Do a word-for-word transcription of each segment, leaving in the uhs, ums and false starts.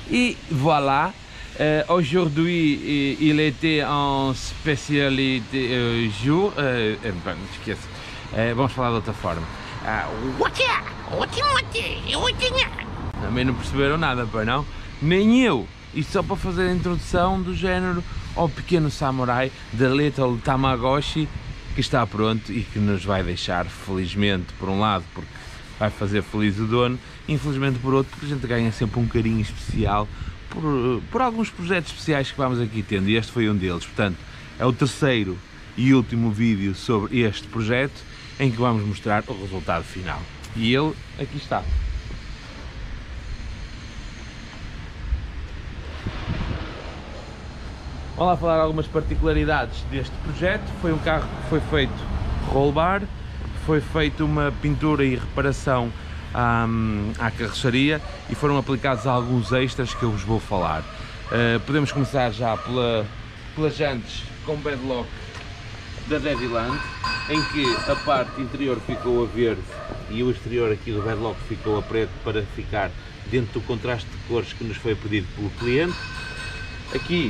Et voilà, euh, aujourd'hui il était en spécialité euh, jour, euh, euh, bem, esqueço, uh, vamos falar de outra forma. Uh, Também não perceberam nada, pois não? Nem eu! Isto só para fazer a introdução do género ao pequeno samurai da Little Tamagotchi, que está pronto e que nos vai deixar, felizmente, por um lado, porque vai fazer feliz o dono, infelizmente por outro, porque a gente ganha sempre um carinho especial por, por alguns projetos especiais que vamos aqui tendo, e este foi um deles. Portanto, é o terceiro e último vídeo sobre este projeto, em que vamos mostrar o resultado final. E ele aqui está. Vamos lá falar algumas particularidades deste projeto. Foi um carro que foi feito roll bar, foi feita uma pintura e reparação hum, à carroceria e foram aplicados alguns extras que eu vos vou falar. Uh, podemos começar já pela, pelas jantes com bedlock da Deviland, em que a parte interior ficou a verde e o exterior aqui do bedlock ficou a preto para ficar dentro do contraste de cores que nos foi pedido pelo cliente. Aqui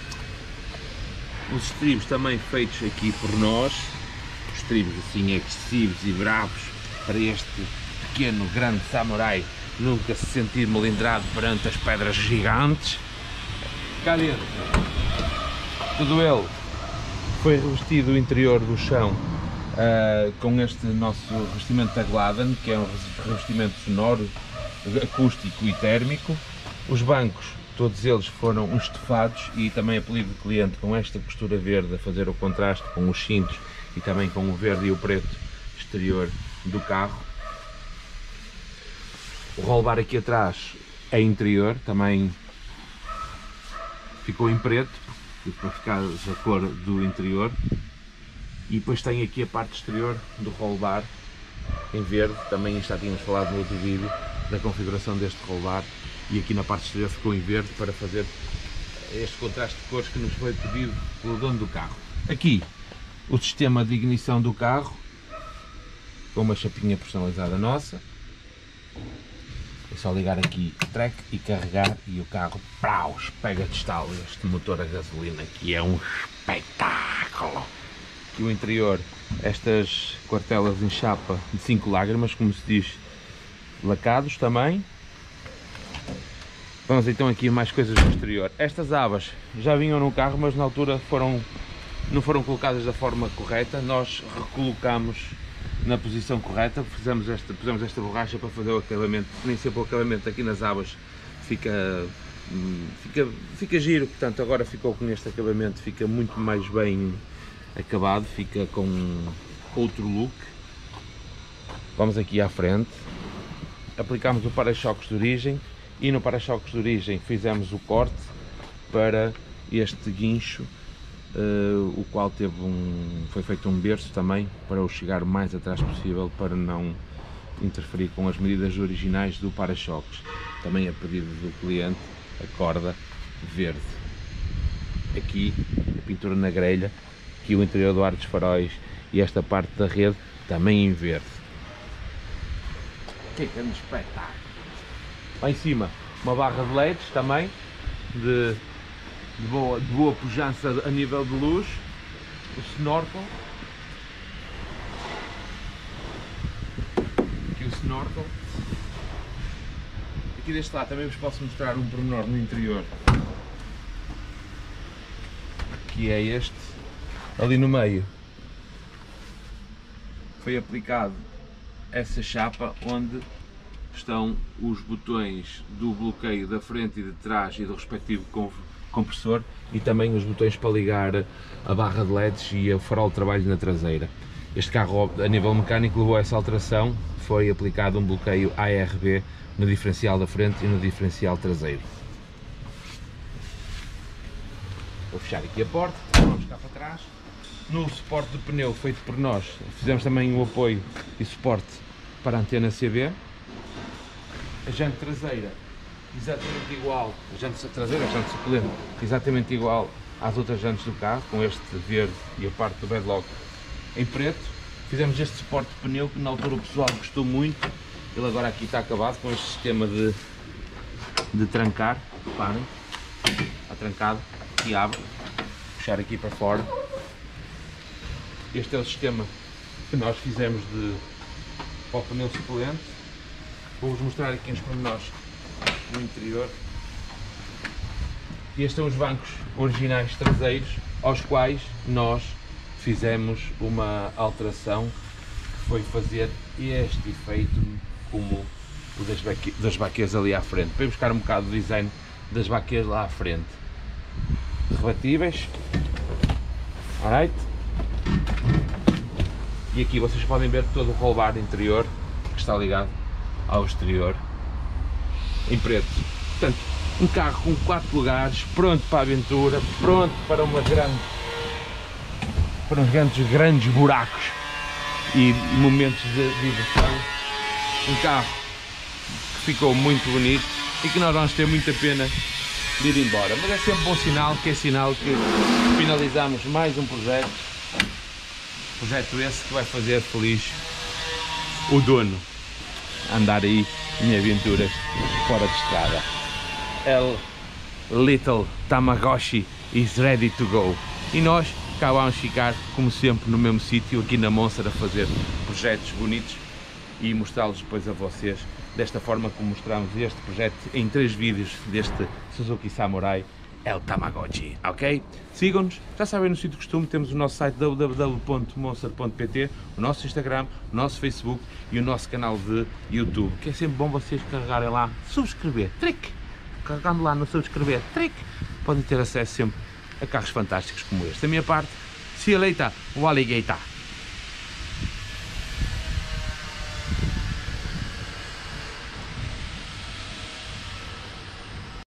os estribos também feitos aqui por nós, estribos assim excessivos e bravos para este pequeno grande samurai nunca se sentir melindrado perante as pedras gigantes. Cá dentro, tudo ele foi revestido o interior do chão uh, com este nosso revestimento da Gladen, que é um revestimento sonoro, acústico e térmico. Os bancos, todos eles foram estofados e também apelido de cliente com esta costura verde a fazer o contraste com os cintos e também com o verde e o preto exterior do carro. O roll bar aqui atrás é interior, também ficou em preto para ficar a cor do interior, e depois tem aqui a parte exterior do roll bar em verde, também já tínhamos falado no outro vídeo da configuração deste roll bar, e aqui na parte exterior ficou em verde para fazer este contraste de cores que nos foi pedido pelo dono do carro. Aqui o sistema de ignição do carro com uma chapinha personalizada nossa, é só ligar aqui o track e carregar e o carro praus, pega de estalo este motor a gasolina, que é um espetáculo. Aqui o interior, estas quartelas em chapa de cinco lágrimas, como se diz, lacados também. Vamos então aqui a mais coisas no exterior. Estas abas já vinham no carro, mas na altura foram, não foram colocadas da forma correta. Nós recolocamos na posição correta, fizemos esta, pusemos esta borracha para fazer o acabamento. Nem sempre o acabamento aqui nas abas fica, fica, fica giro, portanto agora ficou com este acabamento, fica muito mais bem acabado, fica com outro look. Vamos aqui à frente, aplicamos o para-choques de origem e no para-choques de origem fizemos o corte para este guincho, uh, o qual teve um, foi feito um berço também para o chegar o mais atrás possível, para não interferir com as medidas originais do para-choques. Também a pedido do cliente, a corda verde. Aqui a pintura na grelha, aqui o interior do ar dos faróis e esta parte da rede também em verde. Que grande espetáculo! Lá em cima uma barra de L E Ds também de, de, boa, de boa pujança a nível de luz, o snorkel, aqui o snorkel, aqui deste lado também vos posso mostrar um pormenor no interior, que é este, ali no meio foi aplicado essa chapa onde estão os botões do bloqueio da frente e de trás e do respectivo compressor, e também os botões para ligar a barra de L E Ds e o farol de trabalho na traseira. Este carro, a nível mecânico, levou a essa alteração, foi aplicado um bloqueio A R B no diferencial da frente e no diferencial traseiro. Vou fechar aqui a porta, vamos cá para trás. No suporte do pneu feito por nós, fizemos também o apoio e suporte para a antena C B. A jante traseira exatamente igual, a jante traseira, a jante suplente, exatamente igual às outras jantes do carro, com este verde e a parte do bedlock em preto. Fizemos este suporte de pneu que na altura o pessoal gostou muito. Ele agora aqui está acabado com este sistema de, de trancar. Reparem, está trancado, aqui abre, puxar aqui para fora. Este é o sistema que nós fizemos de para o pneu suplente. Vou-vos mostrar aqui uns pormenores no interior. Estes são os bancos originais traseiros, aos quais nós fizemos uma alteração que foi fazer este efeito como o das, baque, das baquetas ali à frente, para ir buscar um bocado do design das baquetas lá à frente. Rebatíveis, alright? E aqui vocês podem ver todo o roll bar interior que está ligado ao exterior em preto. Portanto, um carro com quatro lugares, pronto para a aventura, pronto para uma grande, para uns grandes, grandes buracos e momentos de diversão. Um carro que ficou muito bonito e que nós vamos ter muita pena de ir embora. Mas é sempre bom sinal, que é sinal que finalizamos mais um projeto. Projeto esse que vai fazer feliz o dono a andar aí em aventuras fora de estrada. El Little Tamagotchi is ready to go. E nós cá vamos ficar, como sempre, no mesmo sítio, aqui na Monster, a fazer projetos bonitos e mostrá-los depois a vocês, desta forma como mostramos este projeto em três vídeos deste Suzuki Samurai El Tamagotchi, ok? Sigam-nos, já sabem, no sítio de costume, temos o nosso site w w w ponto monster ponto p t, o nosso Instagram, o nosso Facebook e o nosso canal de YouTube, que é sempre bom vocês carregarem lá, subscrever, trick! Carregando lá no subscrever, trick! Podem ter acesso sempre a carros fantásticos como este. Da minha parte, see you later, o alligator!